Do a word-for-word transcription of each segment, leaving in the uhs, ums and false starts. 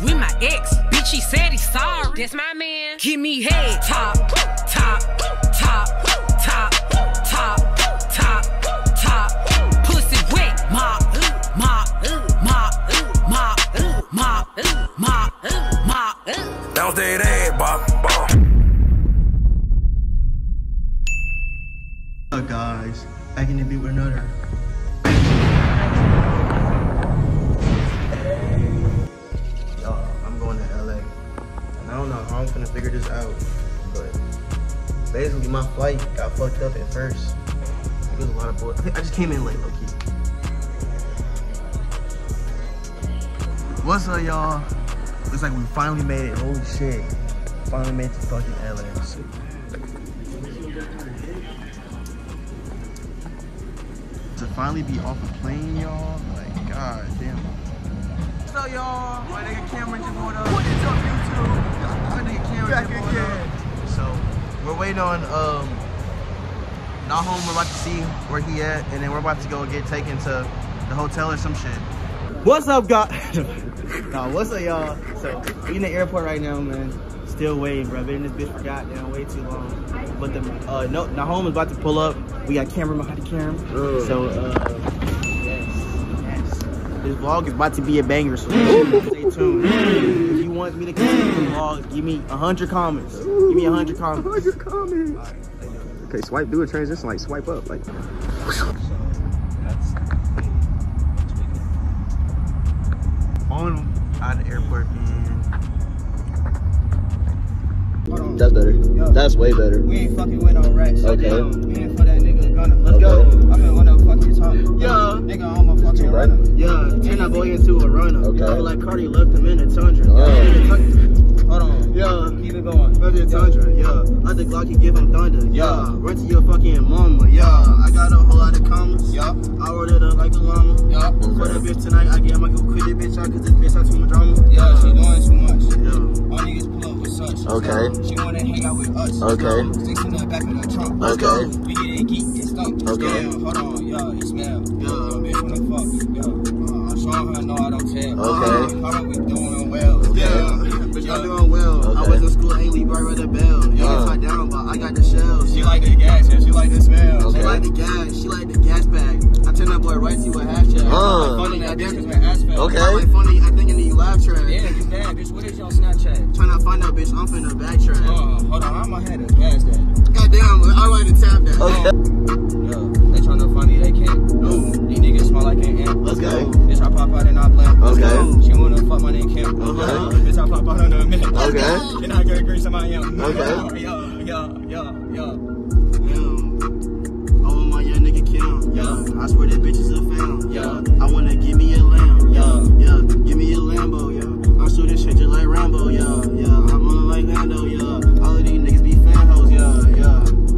with my ex. Bitch, he said he's sorry. That's my man. Give me head. Top, top, top, top, top, top, top. Pussy wet. Mop, mop, mop, mop, mop, mop, mop. Bounce that ass, bop, bop. What's up, guys? Back in the beat with another. Y'all, I'm going to L A. And I don't know how I'm gonna figure this out, but basically my flight got fucked up at first. It was a lot of boys. I just came in late, low key. What's up, y'all? Looks like we finally made it. Holy shit. Finally made it to fucking L A. To finally be off a plane, y'all. Like, god damn. What's up, y'all? My nigga Cameron just pulled up. What is up, YouTube? My nigga Cameron just pulled up. So, we're waiting on, um, Nahom. We're about to see where he at, and then we're about to go get taken to the hotel or some shit. What's up, guys? Nah, what's up, y'all? So, we in the airport right now, man. Still waiting, bro. Been in this bitch for goddamn way too long. But the, uh, no, Nahom is about to pull up. We got Cameron behind the camera. Ooh. So, uh, yes, yes. This vlog is about to be a banger, so stay tuned. If you want me to continue the vlog, give me a hundred comments. Give me a hundred comments. A hundred comments. Right, okay, swipe, do a transition, like swipe up, like. On out of the airport, man. That's better. Yo, that's way better. We ain't fucking with no rats. Okay. Yo, we ain't for that nigga gunner. Let's okay. go. I'm gonna fucking talk. Yeah. Nigga, I'm a fucking runner. Yeah. Turn that boy into a runner. Okay. I feel like Cardi left him in the tundra. Oh. Hold on. Yeah. Keep it going. Left in the tundra. Yeah. I the Glock can give him thunder. Yeah. Run to your fucking mama. Yeah. I got a whole lot of commas. Yeah. I wrote it up like a llama. Yeah. Okay. For that bitch tonight, I get my go quit it bitch out cause this bitch out too much drama. Yeah. She doing too much. Yeah. All niggas pull up with such. Okay. She wanna hang out with us. Okay. Sticks in the back of the trunk. Okay. We get it geek, get stuck. Okay. Yeah, hold on, yeah, it smell. Yeah, bitch wanna fuck. Yeah. Uh, I'm showing her no, I don't tell. Okay. Hold on, we doing well. Yeah. Bitch, I'm doing well. Okay. I was in school, ain't leave right with the bell. You uh. get down, but I got the shells. She like the gas, yeah, she like the smell. Okay. She like the gas, she like the gas bag. I turn that boy right to a hashtag. Uh. Funny that difference with asphalt. Okay. I like funny, I think in the laugh track. Yeah, you bad, bitch. What is your Snapchat? Trying to find out, bitch. I'm finna backtrack. Uh, hold on, I'm ahead of gas that. Goddamn, I like to tap that. Okay. Yo, they tryna find me, they can't. No, these niggas smell like an ant. Let's go. Bitch, I pop out and I play. Okay. She wanna fuck my name Kim. Okay. Bitch, I pop out in a minute. Okay. And I get grease in my yam. Okay. Yo, yo, yo, yo. All of my young nigga Kim. Yo, I swear that bitch is a fan. Yo, I wanna give me a lamb. Yo, yo, give me a Lambo. Yo, I shoot this shit just like Rambo. Yo, yo, I'm rolling like Lando. Yo, all of these niggas be fan hoes. Yo, yo.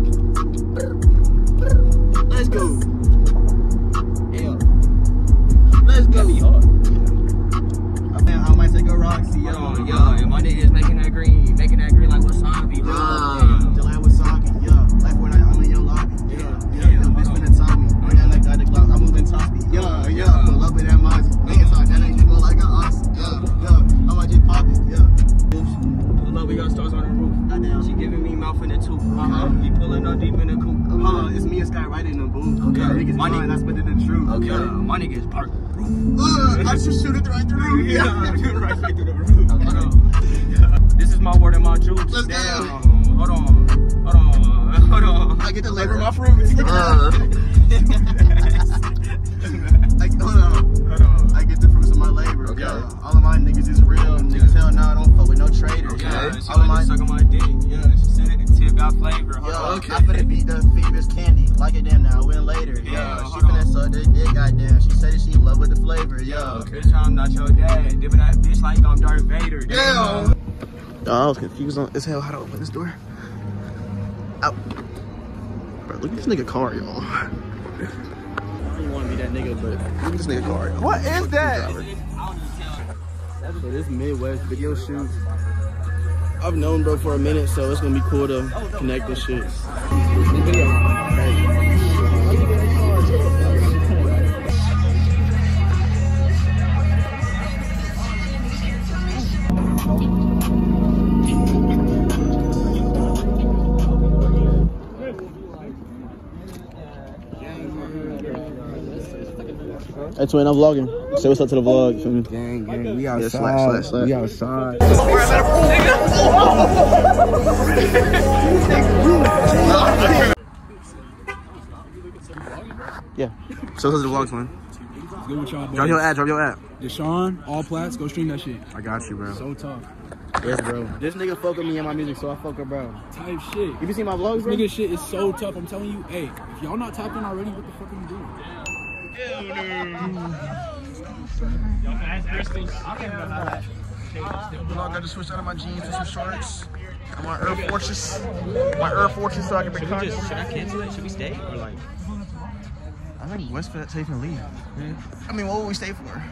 Let's go. Yeah. Let's go. I, I might take a Roxy. Yo, yo, and my niggas making that green, making that green like wasabi. Yeah, just like wasabi. Yeah, like when I'm in your lobby. Yeah, yeah, yeah. Bitch finna top me. Bring that like got the Glock, I'm moving toppy. Yeah, yeah, I'm in love with that Mozzie. Niggas talk that ain't go like an ox. Yeah, yeah, I might just pop it. Yeah. Love, we got stars on the roof. Goddamn. She giving me mouth in the tooth. Uh-huh. He pulling up deep in the coop. Uh-huh. It's me and Sky right in the booth. Okay. Yeah, niggas my niggas, I spit it in the truth. Okay. Yeah. My nigga is parked. Uh, I should shoot it right through the roof. Yeah, right straight through the roof. Okay. Hold on. Yeah. This is my word and my juice. Let's Damn. Go. Hold on. Hold on. Hold on. I get to labor my fruits. Uh. Like, hold on. Hold on. I get the fruits of my labor. Okay. Yeah. All of my niggas is real. Niggas hell nah, I don't fuck with no traders. Okay. Yeah. She all of my sucking my dick. Yeah. She said it. The tip got flavor. Hold yeah. Okay. I finna beat the Phoebus candy. Like it damn now. I win later. Yeah. yeah. She finna suck the dick. Goddamn. She said that she love with the flavor. Yeah. yeah. Okay. Bitch, I'm not your dad. Dipping that bitch like I'm Darth Vader. Yeah. Oh, I was confused on as hell how to open this door. Out. Bro, look at this nigga car, y'all. I don't want to be that nigga, but look at this nigga car. What is that? So this Midwest video shoot, I've known bro for a minute, so it's gonna be cool to connect this shit. Hey, twin, I'm vlogging. Say what's up to the vlog. Feel me? Gang, gang, we outside. Yeah, slap, slap, slap. We outside. Yeah. So what's up to the vlog, twin? Good with y'all, Drop your ad, drop your ad. Deshaun, all plats, go stream that shit. I got you, bro. So tough. Yes, bro. This nigga fuck with me and my music, so I fuck with bro. Type shit. You been seeing my vlogs, bro? Nigga shit is so tough. I'm telling you, hey, if y'all not tapped in already, what the fuck are you doing? I got to switch out of my jeans to some shorts. I'm on Air Forces. My Air Forces so I can be conscious. Should I cancel it? Should we stay? Or like? I think West safe and leave. Yeah. I mean, what would we stay for?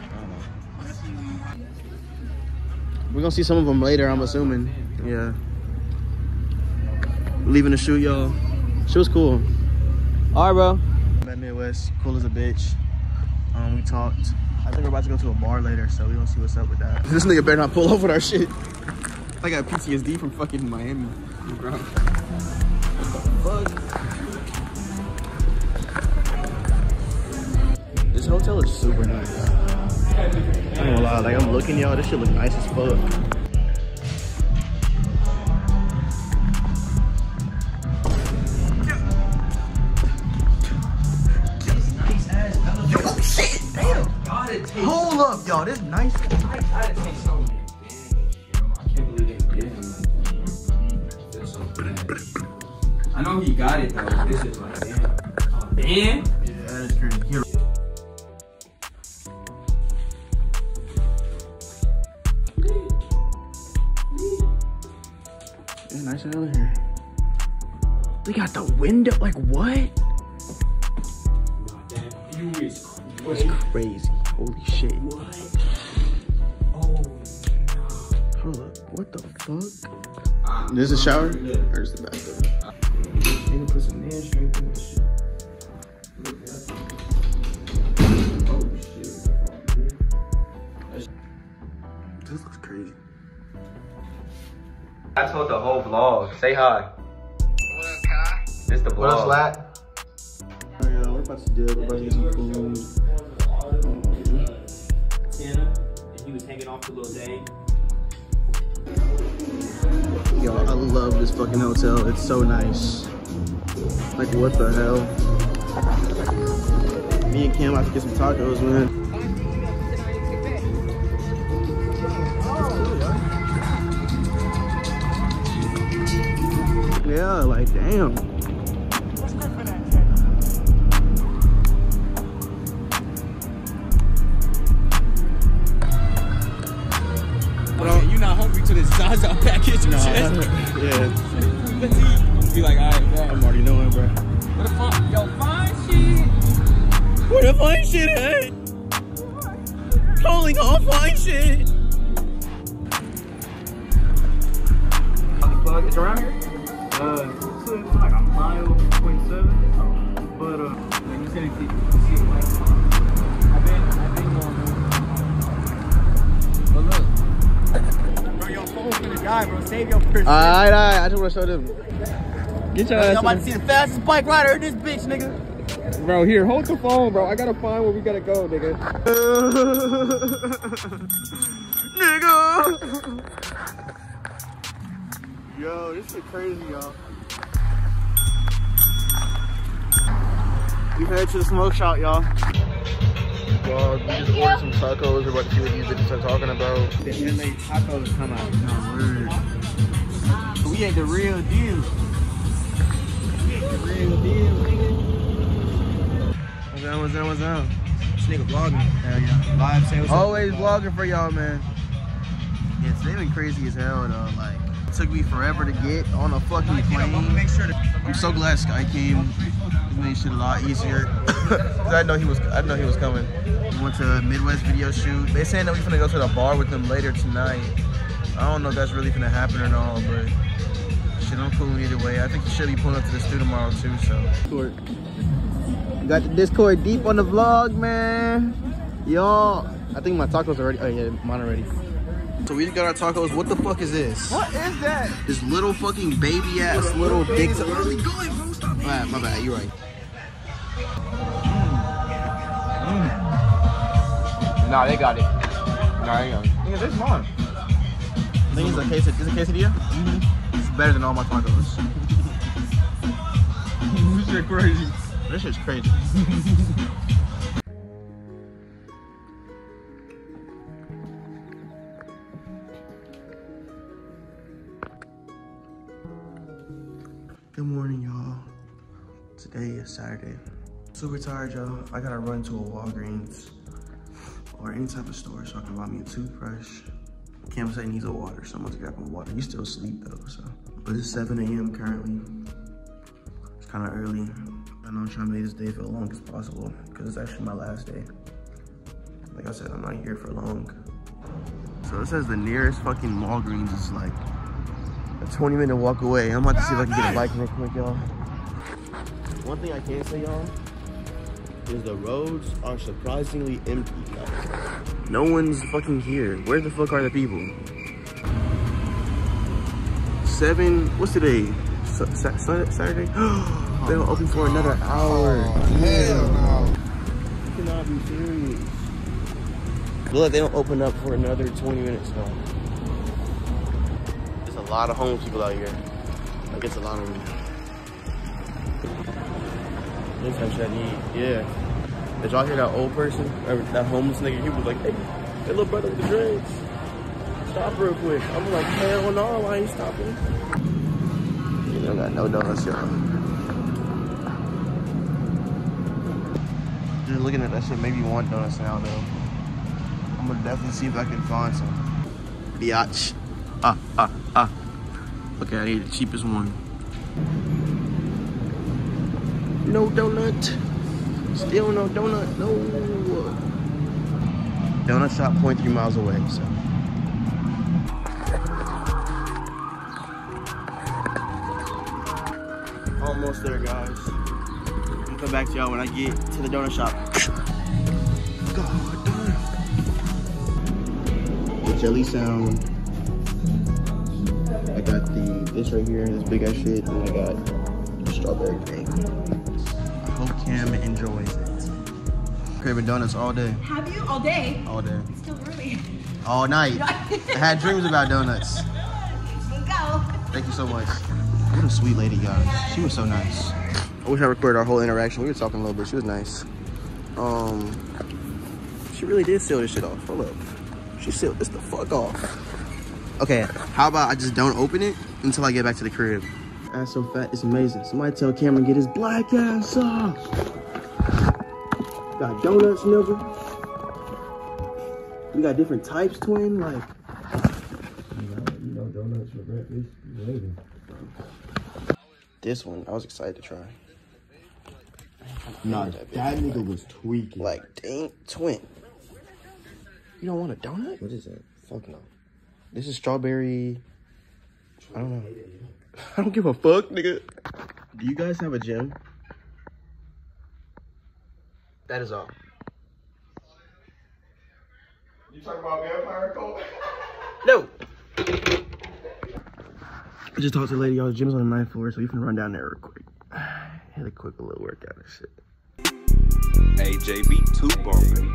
We're gonna see some of them later, I'm assuming. Yeah. Leaving the shoot, y'all. She was cool. All right, bro. Met Midwest, cool as a bitch. Um, we talked. I think we're about to go to a bar later, so we gonna see what's up with that. This nigga better not pull off with our shit. I got P T S D from fucking Miami. Bro. What the fuck? This hotel is super nice. I ain't gonna lie, like I'm looking, y'all, this shit look nice as fuck. Oh shit, damn! Hold up, y'all, this nice. I gotta take so many. I can't believe they did him. I know he got it though. This is like damn. Oh, damn. Yeah, that is crazy. Here. It's nice out here. We got the window. Like what? It's crazy. Holy shit. What? Oh. Hold up. What the fuck? This is a shower? Or is the bathroom? Nigga put some man strength in this shit. Look at that. Oh shit. This looks crazy. I told the whole vlog. Say hi. What up, Kai? This the vlog. What up, Slat? Oh, yeah, we're about to dip. We're about to get some food. Santa, and he was hanging off to Lil Dane. Yo, I love this fucking hotel. It's so nice. Like, what the hell? Me and Cam have to get some tacos, man. Yeah, like, damn. Okay, you're not hungry to this Zaza package, No, shit. yeah. Let's eat. Be like, all right, bro. I'm already knowing, bro. What the fuck? Yo, fine shit. Where the fine shit at? Calling all fine shit. Plug, it's around here? Uh, it's like a mile point seven. But, uh, like you said, if you see it, like, I've been, I've been going, but look. Bro, your phone's gonna die, bro. Save your person. Alright, alright. I just want to show them. Get your ass. Y'all about to see the fastest bike rider in this bitch, nigga. Bro, here, hold the phone, bro. I gotta find where we gotta go, nigga. Nigga. Yo, this shit crazy, y'all. We headed to the smoke shop, y'all. Well, we just ordered some tacos. We're about to see what these bitches are talking about. The L A tacos come out. No word. We ain't the real deal. We ain't the real deal, nigga. What's down, what's down, what's down? This nigga vlogging. Hell yeah. Live sales. Always vlogging for y'all, man. Yeah, today been crazy as hell, though. Like, it took me forever to get on a fucking plane. Make sure to. I'm so glad Sky came. It made shit a lot easier. Cause I know he was, I know he was coming. We went to a Midwest video shoot. They saying that we finna go to the bar with them later tonight. I don't know if that's really gonna happen or not, but shit, I'm cool either way. I think he should be pulling up to the studio tomorrow too. So. You got the Discord deep on the vlog, man. Y'all, I think my tacos are ready. Oh yeah, mine already. So we just got our tacos. What the fuck is this? What is that? This little fucking baby ass little dick. Where are we going, bro? Stop. My bad, my bad. You're right. Mm. Nah, they got it. Nah, they got it. Nigga, this mine. I think it's a quesadilla. Is it quesadilla? Mm-hmm. It's better than all my tacos. This shit crazy. This shit's crazy. Good morning, y'all. Today is Saturday. Super tired, y'all. I gotta run to a Walgreens or any type of store so I can buy me a toothbrush. Cam said he needs a water, so I'm about to grab him water. He's still asleep though, so. But it's seven A M currently. It's kind of early. I know I'm trying to make this day feel long as possible because it's actually my last day. Like I said, I'm not here for long. So it says the nearest fucking Walgreens is like a twenty minute walk away. I'm about to see if I can get a bike real quick, y'all. One thing I can say, y'all, is the roads are surprisingly empty, guys. No one's fucking here. Where the fuck are the people? Seven, what's today? Sa sa Saturday? They don't open for another hour. Oh, hell no. You cannot be serious. Look, they don't open up for another twenty minutes now. There's a lot of homeless people out here. Like, it's a lot of them. This type shit I need, yeah. Did y'all hear that old person? Or that homeless nigga? He was like, hey, hey little brother with the dreads. Stop real quick. I'm like, hell no, I ain't stopping. You don't got no donuts, y'all. Just looking at that shit, maybe you want donuts now, though. I'm gonna definitely see if I can find some. Biatch. Ah, ah, ah. Okay, I need the cheapest one. No donut. Still no donut. No. Donut shop zero point three miles away, so. Almost there, guys. I'll come back to y'all when I get to the donut shop. God damn. The jelly sound. I got the this right here, this big ass shit, and I got the strawberry thing. I hope Cam enjoys it. Craving donuts all day. Have you? All day? All day. It's still early. All night. I had dreams about donuts. Let's go. Thank you so much. What a sweet lady, guys. She was so nice. I wish I recorded our whole interaction. We were talking a little bit. She was nice. Um, she really did seal this shit off. Hold up. She sealed this the fuck off. Okay, how about I just don't open it until I get back to the crib? Ass so fat, it's amazing. Somebody tell Cameron get his black ass off. Got donuts, nigga. We got different types, twin. Like, you know, you know donuts for breakfast. Amazing. This one, I was excited to try. Nah, that, that nigga was tweaking. Like, dang, twin. You don't want a donut? What is that? Fuck no. This is strawberry. I don't know. I don't give a fuck, nigga. Do you guys have a gym? That is all. You talking about vampire code? No. I just talked to the lady. Y'all, the gym's on the ninth floor, so you can run down there real quick. Had a quick little workout and shit. A J B two bumping.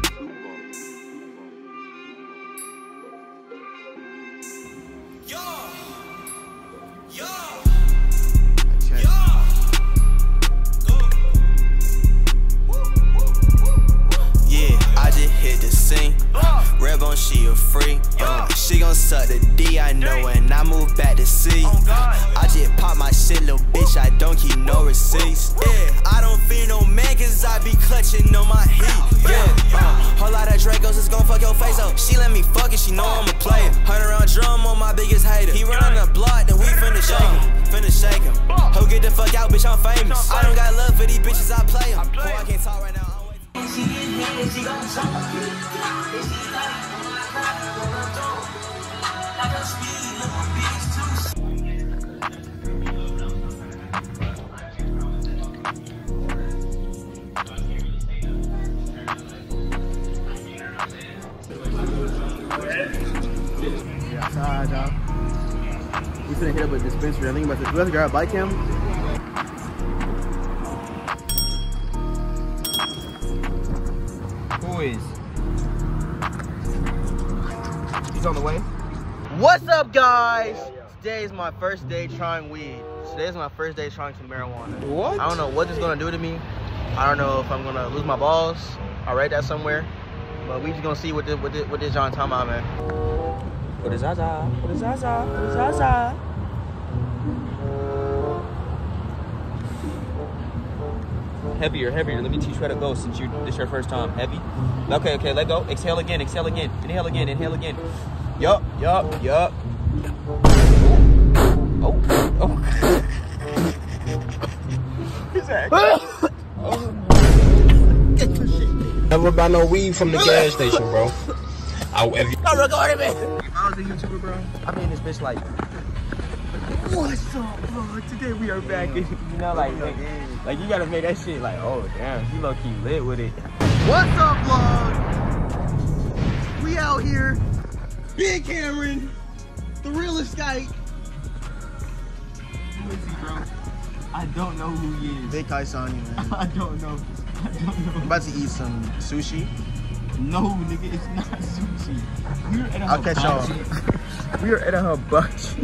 She a freak, uh, she gon' suck the D, I know, and I move back to C. I just pop my shit, little bitch, I don't keep no receipts. Yeah, I don't fear no man, cause I be clutching on my heat. Yeah, uh, whole lot of Dracos is gon' fuck your face up. She let me fuck it, she know I'm a player. Hundred round drum on my biggest hater. He run on the block, then we finna shake him, finna shake him. Ho, get the fuck out, bitch, I'm famous. I don't got love for these bitches, I play them. Boy, I can't talk right now. She get mad, she gon' talk. side, y'all. We finna hit up a dispensary. I think about to. Let's grab a bike cam. Who is? He's on the way. What's up, guys? Today is my first day trying weed. Today is my first day trying some marijuana. What? I don't know what it's gonna do to me. I don't know if I'm gonna lose my balls. I'll write that somewhere. But we just gonna see what this what this, what this John talking about, man. What is Zaza? What is Zaza? What is Zaza? Heavier, heavier. Let me teach you how to go since you this your first time. Heavy. Okay, okay, let go. Exhale again, exhale again. Inhale again, inhale again. Yup, yup, yup. Oh, oh. Who's that? Never buy no weed from the gas station, bro. I, if you Don't record me. If I was a YouTuber, bro, I mean this bitch like, what's up, bro? Today we are back. You know, like, like, like you gotta make that shit like, oh damn, he low key lit with it. What's up, vlog? We out here. Big Cameron, the realest guy. Who is he, bro? I don't know who he is. Big Kaisani, man. I don't know. I don't know. I'm about to eat some sushi. No, nigga, it's not sushi. We're at a I'll catch y'all. hibachi. We are at a hibachi.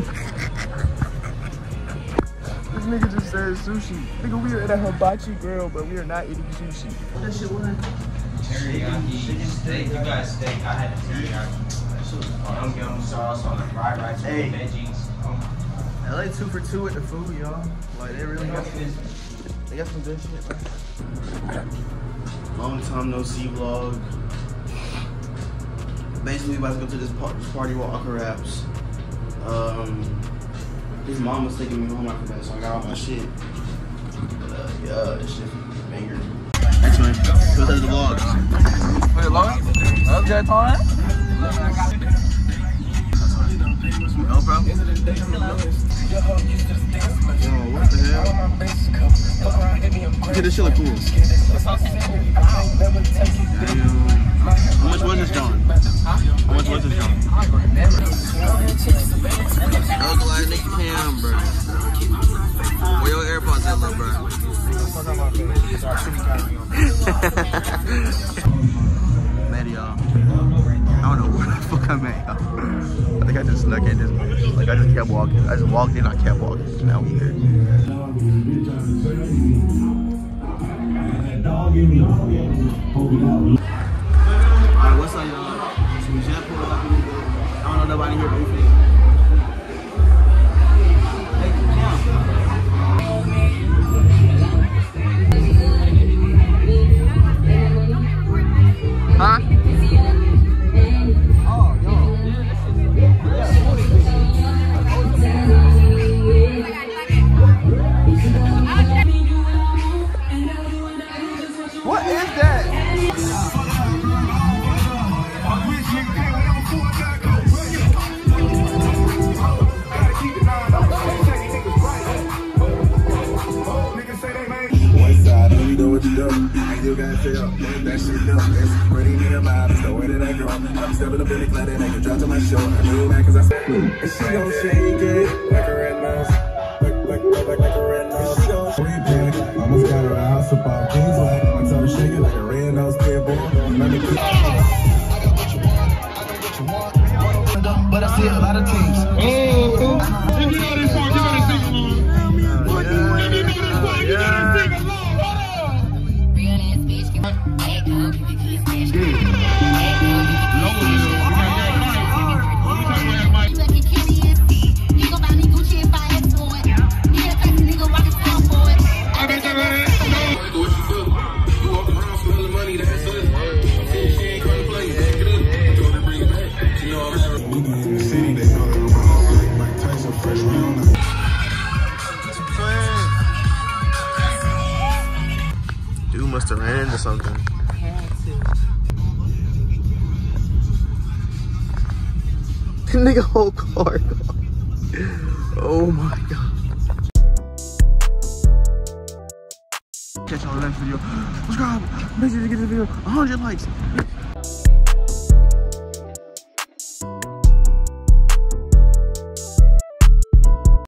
This nigga just said sushi. Nigga, we are at a hibachi grill, but we are not eating sushi. That shit was. Teriyaki steak. You got steak. I had a teriyaki. I'm getting sauce on the fried rice with Hey. veggies. L A two for two with the food, y'all. Like, they really got some, they got some good shit, man. Long time no see vlog. Basically, about to go to this par party with Aka Raps. Um, his mom was taking me home after that, so I got all my shit. But, uh, yeah, this shit banger. Next one, go to the vlog. Wait, long? Up that time? Oh, bro. Yo, what the hell? Okay, this shit look cool. Damn. How much was this, John? How much was this, John? Look like Nick Cam, bro. Where your AirPods at, little bro? Mad, y'all. I don't know where the fuck I'm at, y'all. I think I just snuck in this bitch. Like, I just kept walking. I just walked in, I kept walking. Now we here. Alright, what's up, y'all? So we just pulled up. I don't know nobody here, but we finna. Huh? What is that? one side, you know what you do. And you gotta tell that shit do. It's pretty near my eyes, the way that I go. I'm stepping up in the club and I can drop to my show. I knew that cause I said, and she gon' shake it like a red nose. Like, like, like, like a red nose. She gon' shake it. Almost got her a house up on Kingsway. I told her shake it like a red nose pit bull. Let me keep. But I see a lot of teams. Oh, if you know this song, you gotta sing along. If you know this song, you gotta sing along. Dude must have ran into something. Nigga, whole car. Oh my god. Catch y'all in the next video. Subscribe. Make sure to get this video one hundred likes.